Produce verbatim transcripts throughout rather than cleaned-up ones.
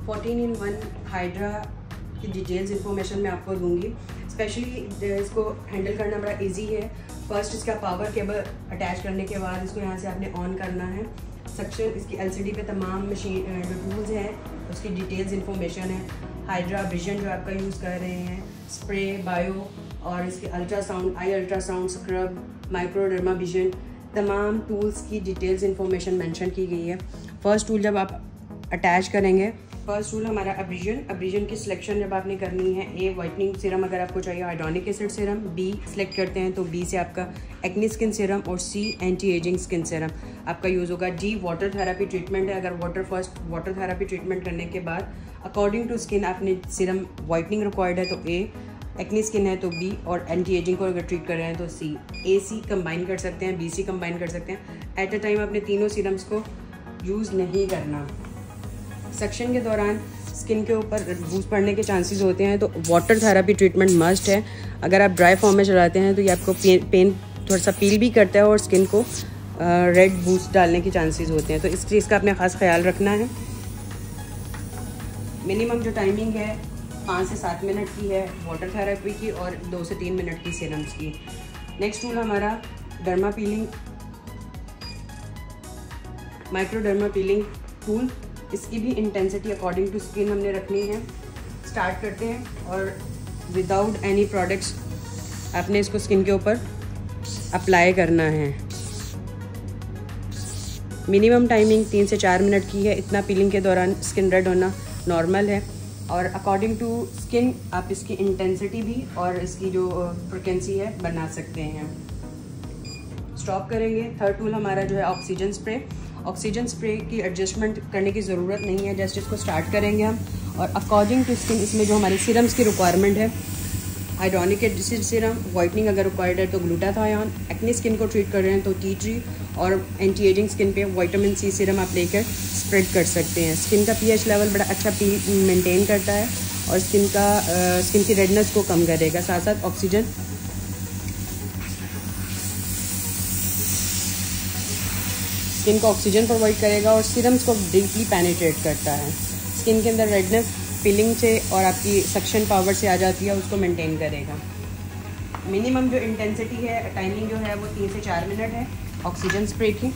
Fourteen in one hydra की details information मैं आपको दूंगी। स्पेशली इसको हैंडल करना बड़ा इजी है। फर्स्ट इसका पावर केबल अटैच करने के बाद इसको यहाँ से आपने ऑन करना है। सेक्शन इसकी एलसीडी पे तमाम मशीन जो टूल्स हैं उसकी डिटेल्स इंफॉर्मेशन है। हाइड्रा विजन जो आपका यूज़ कर रहे हैं, स्प्रे, बायो और इसके ultrasound, eye ultrasound, scrub, microderma vision, तमाम टूल्स की डिटेल्स इंफॉर्मेशन मेंशन की गई है। फर्स्ट टूल जब आप अटैच करेंगे, फर्स्ट टूल हमारा अब्रीजन। अब्रीजन की सिलेक्शन जब आपने करनी है, ए वाइटनिंग सीरम अगर आपको चाहिए, hyaluronic acid serum, B select करते हैं तो बी से आपका एक्नी स्किन सीरम और C anti ageing skin serum आपका यूज़ होगा। डी वाटर थेरेपी ट्रीटमेंट है। अगर water first water therapy treatment करने के बाद अकॉर्डिंग टू स्किन आपने सीरम वाइटनिंग रिक्वायर्ड है तो ए, एक्नी स्किन है तो बी और एंटी एजिंग को अगर ट्रीट कर रहे हैं तो सी। ए सी कंबाइन कर सकते हैं, बी सी कंबाइन कर सकते हैं। एट अ टाइम आपने तीनों सीरम्स को यूज़ नहीं करना। सेक्शन के दौरान स्किन के ऊपर बूस्ट पड़ने के चांसेस होते हैं तो वाटर थेरेपी ट्रीटमेंट मस्ट है। अगर आप ड्राई फॉर्म में चलाते हैं तो ये आपको पेन पेन थोड़ा सा पील भी करता है और स्किन को रेड बूस्ट डालने के चांसेस होते हैं, तो इस चीज़ का आपने ख़ास ख्याल रखना है। मिनिमम जो टाइमिंग है पाँच से सात मिनट की है वाटर थेरेपी की और दो से तीन मिनट की सीरम्स की। नेक्स्ट टूल हमारा derma peeling, microderma peeling tool. इसकी भी इंटेंसिटी अकॉर्डिंग टू स्किन हमने रखनी है। स्टार्ट करते हैं और विदाउट एनी प्रोडक्ट्स आपने इसको स्किन के ऊपर अप्लाई करना है। मिनिमम टाइमिंग तीन से चार मिनट की है। इतना पीलिंग के दौरान स्किन रेड होना नॉर्मल है और अकॉर्डिंग टू स्किन आप इसकी इंटेंसिटी भी और इसकी जो फ्रिक्वेंसी है बना सकते हैं। स्टॉप करेंगे। थर्ड टूल हमारा जो है ऑक्सीजन स्प्रे। ऑक्सीजन स्प्रे की एडजस्टमेंट करने की ज़रूरत नहीं है, जस्ट इसको स्टार्ट करेंगे हम और अकॉर्डिंग टू स्किन इसमें जो हमारे सीरम्स की रिक्वायरमेंट है, हाइड्रोनिक एसिड सीरम, वाइटनिंग अगर रिक्वायर्ड है तो ग्लूटाथायोन, एक्नी स्किन को ट्रीट कर रहे हैं तो टी ट्री और एंटी एजिंग स्किन पे विटामिन सी सीरम आप लेकर स्प्रेड कर सकते हैं। स्किन का पीएच लेवल बड़ा अच्छा पी मेंटेन करता है और स्किन का आ, स्किन की रेडनेस को कम करेगा। साथ साथ ऑक्सीजन स्किन को ऑक्सीजन प्रोवाइड करेगा और सीरम्स को डीपली पेनिट्रेट करता है। स्किन के अंदर रेडनेस पीलिंग से और आपकी सक्शन पावर से आ जाती है, उसको मेंटेन करेगा। मिनिमम जो इंटेंसिटी है, टाइमिंग जो है वो तीन से चार मिनट है ऑक्सीजन स्प्रे की।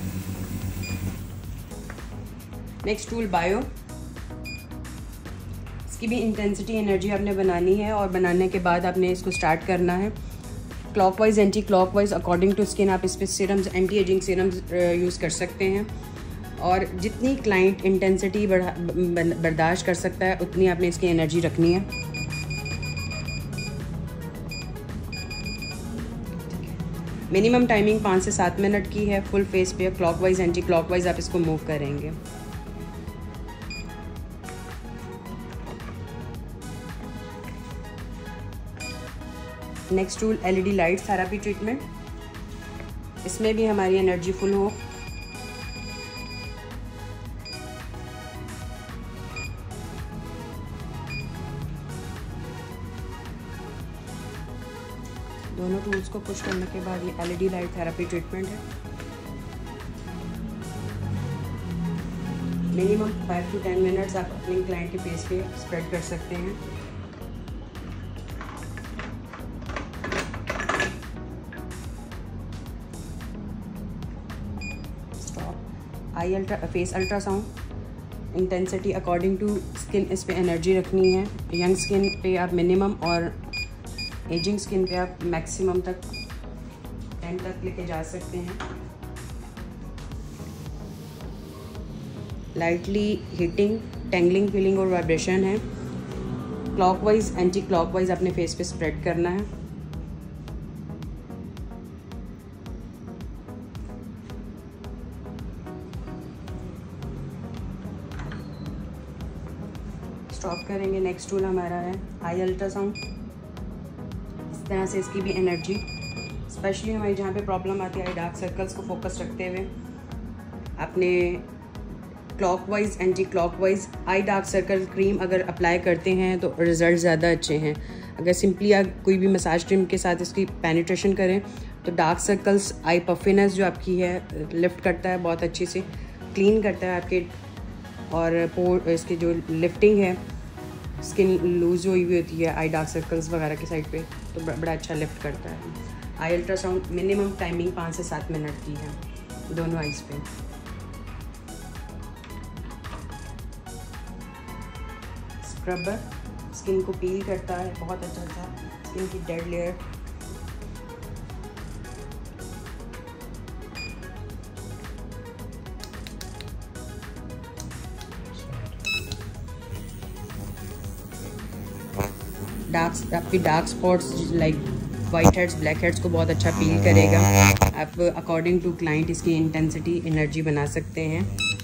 Next tool bio. इसकी भी इंटेंसिटी एनर्जी आपने बनानी है और बनाने के बाद आपने इसको स्टार्ट करना है। Clockwise, anti clockwise according to skin आप इस पर serums, anti ageing serums use कर सकते हैं और जितनी क्लाइंट इंटेंसिटी बर्दाश्त कर सकता है उतनी आपने इसकी एनर्जी रखनी है। मिनिमम टाइमिंग पाँच से सात मिनट की है। फुल फेस पे क्लॉकवाइज, एंटी क्लॉकवाइज आप इसको मूव करेंगे। Next tool LED light therapy treatment. इसमें भी हमारी एनर्जी फुल हो। दोनों टूल्स को पुश करने के बाद ये एलईडी लाइट थेरेपी ट्रीटमेंट है। Minimum five to ten minutes आप अपने क्लाइंट के फेस पे स्प्रेड कर सकते हैं। Eye ultra face ultrasound intensity according to skin, इस पे एनर्जी रखनी है। यंग स्किन पे आप मिनिमम और एजिंग स्किन पे आप मैक्सिमम तक टेन तक लेके जा सकते हैं। लाइटली हीटिंग, टेंगलिंग, फीलिंग और वाइब्रेशन है। क्लॉकवाइज, एंटी क्लॉकवाइज अपने फेस पे स्प्रेड करना है। स्टॉप करेंगे। नेक्स्ट टूल हमारा है आई अल्ट्रासाउंड। इस तरह से इसकी भी एनर्जी, स्पेशली हमारी जहाँ पे प्रॉब्लम आती है आई डार्क सर्कल्स को फोकस रखते हुए अपने clockwise, anti clockwise eye dark circle cream अगर अप्लाई करते हैं तो रिज़ल्ट ज़्यादा अच्छे हैं। अगर सिंपली आप कोई भी मसाज क्रीम के साथ इसकी पेनिट्रेशन करें तो डार्क सर्कल्स, आई पफिनेस जो आपकी है लिफ्ट करता है, बहुत अच्छी से क्लीन करता है आपके और पोर इसकी जो लिफ्टिंग है, स्किन लूज हुई हुई होती है आई डार्क सर्कल्स वगैरह की साइड पे, तो बड़ा अच्छा लिफ्ट करता है। आई अल्ट्रासाउंड मिनिमम टाइमिंग पाँच से सात मिनट की है दोनों आइज़ पे। स्क्रबर स्किन को पील करता है बहुत अच्छा सा, स्किन की डेड लेयर। डार्क आपकी dark spots like white heads, black heads को बहुत अच्छा पील करेगा। आप अकॉर्डिंग टू क्लाइंट इसकी इंटेंसिटी, एनर्जी बना सकते हैं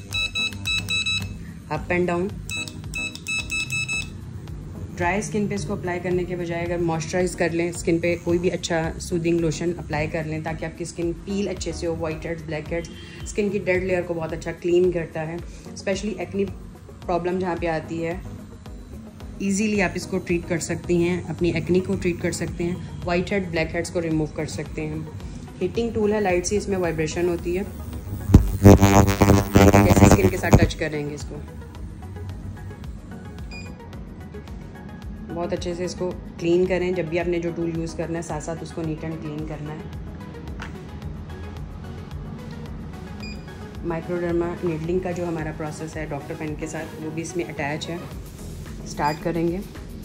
up and down. Dry skin पे इसको अप्लाई करने के बजाय अगर मॉइस्चराइज कर लें स्किन पे, कोई भी अच्छा सूदिंग लोशन अप्लाई कर लें ताकि आपकी स्किन पील अच्छे से हो। White heads, black heads, skin की डेड लेयर को बहुत अच्छा क्लीन करता है। स्पेशली एक्नी प्रॉब्लम जहाँ पे आती है, इजीली आप इसको ट्रीट कर सकती हैं, अपनी एक्नी को ट्रीट कर सकते हैं। वाइट हेड, ब्लैक हेड्स को रिमूव कर सकते हैं। हीटिंग टूल है, लाइट सी इसमें वाइब्रेशन होती है, जैसे स्किन के साथ टच करेंगे इसको बहुत अच्छे से इसको क्लीन करें। जब भी आपने जो टूल यूज़ करना है साथ साथ उसको नीट एंड क्लीन करना है। माइक्रोडर्मा नीडलिंग का जो हमारा प्रोसेस है डॉक्टर पेन के साथ, वो भी इसमें अटैच है। स्टार्ट करेंगे।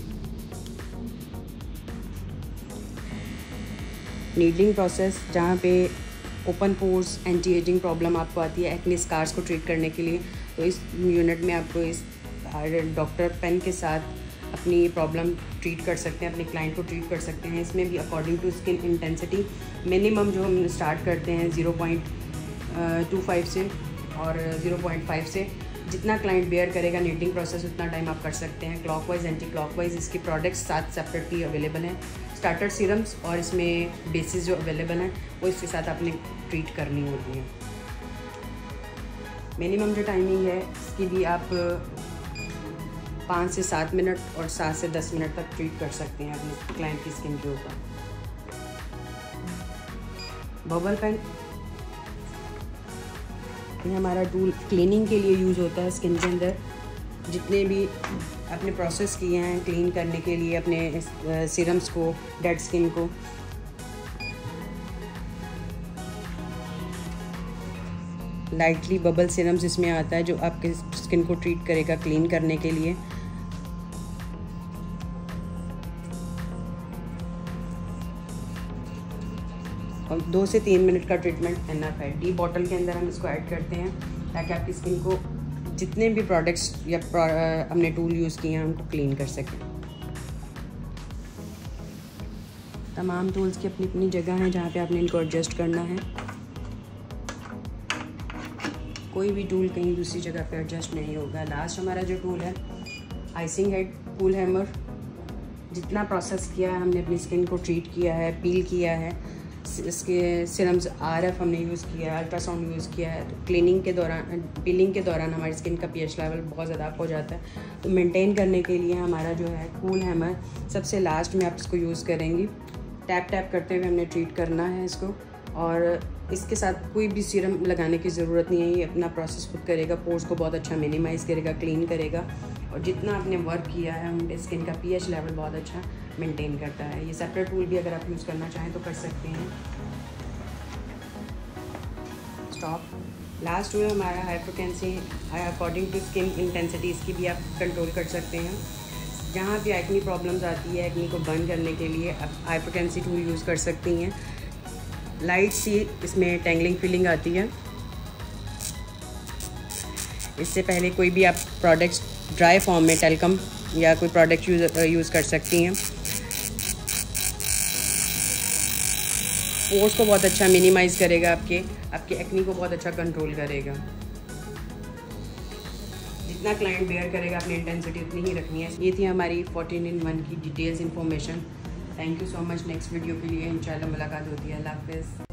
नीडलिंग प्रोसेस जहाँ पे open pores, anti ageing problem आपको आती है, एक्ने स्कार्स को ट्रीट करने के लिए, तो इस यूनिट में आपको इस डॉक्टर पेन के साथ अपनी प्रॉब्लम ट्रीट कर सकते हैं, अपने क्लाइंट को ट्रीट कर सकते हैं। इसमें भी according to skin intensity minimum जो हम स्टार्ट करते हैं ज़ीरो पॉइंट टू फाइव से और ज़ीरो पॉइंट फाइव से, जितना क्लाइंट बेयर करेगा नीडिंग प्रोसेस उतना टाइम आप कर सकते हैं। क्लॉकवाइज, एंटी क्लॉकवाइज इसकी प्रोडक्ट्स सात सेपरेटली अवेलेबल हैं। स्टार्टर सीरम्स और इसमें बेसिस जो अवेलेबल हैं वो इसके साथ आपने ट्रीट करनी होती है। मिनिमम जो टाइमिंग है इसकी भी आप पाँच से सात मिनट और सात से दस मिनट तक ट्रीट कर सकते हैं अपनी क्लाइंट की स्किन के ऊपर। बबल पेन ये हमारा टूल क्लीनिंग के लिए यूज़ होता है। स्किन के अंदर जितने भी अपने प्रोसेस किए हैं क्लीन करने के लिए अपने सीरम्स को, डेड स्किन को, लाइटली बबल सीरम्स इसमें आता है जो आपके स्किन को ट्रीट करेगा क्लीन करने के लिए। और दो से तीन मिनट का ट्रीटमेंट इनफ है। डी बॉटल के अंदर हम इसको ऐड करते हैं ताकि आपकी स्किन को जितने भी प्रोडक्ट्स या हमने टूल यूज़ किए हैं उनको क्लीन कर सकें। तमाम टूल्स की अपनी अपनी जगह है जहाँ पे आपने इनको एडजस्ट करना है। कोई भी टूल कहीं दूसरी जगह पे एडजस्ट नहीं होगा। लास्ट हमारा जो टूल है आइसिंग हेड कूल हैमर, जितना प्रोसेस किया है हमने अपनी स्किन को ट्रीट किया है, पील किया है, इसके सीरम्स आरएफ हमने यूज़ किया है, अल्ट्रासाउंड यूज़ किया है, तो क्लीनिंग के दौरान, पीलिंग के दौरान हमारी स्किन का पीएच लेवल बहुत ज़्यादा अप हो जाता है। तो मेंटेन करने के लिए हमारा जो है कूल हैमर सबसे लास्ट में आप इसको यूज़ करेंगी। टैप टैप करते हुए हमने ट्रीट करना है इसको, और इसके साथ कोई भी सीरम लगाने की ज़रूरत नहीं है। ये अपना प्रोसेस खुद करेगा, पोर्स को बहुत अच्छा मिनिमाइज़ करेगा, क्लीन करेगा, और जितना आपने वर्क किया है उनके स्किन का पीएच लेवल बहुत अच्छा मेंटेन करता है। ये सेपरेट टूल भी अगर आप यूज़ करना चाहें तो कर सकते हैं। स्टॉप। लास्ट टूल हमारा high frequency according to skin intensity, इसकी भी आप कंट्रोल कर सकते हैं। जहाँ भी एक्नी प्रॉब्लम्स आती है, एक्नी को बर्न करने के लिए आप हाई फ्रिक्वेंसी टूल यूज़ कर सकती हैं। लाइट सी इसमें टेंगलिंग फीलिंग आती है। इससे पहले कोई भी आप प्रोडक्ट्स ड्राई फॉर्म में टेल्कम या कोई प्रोडक्ट यूज़ यूज़ कर सकती हैं। पोर्स को बहुत अच्छा मिनिमाइज़ करेगा, आपके आपके एक्नी को बहुत अच्छा कंट्रोल करेगा। जितना क्लाइंट बेयर करेगा अपनी इंटेंसिटी उतनी ही रखनी है। ये थी हमारी फोर्टीन इन वन की details information. Thank you so much. Next video के लिए इंशाल्लाह मुलाकात होती है। अल्लाह हाफ़िज़।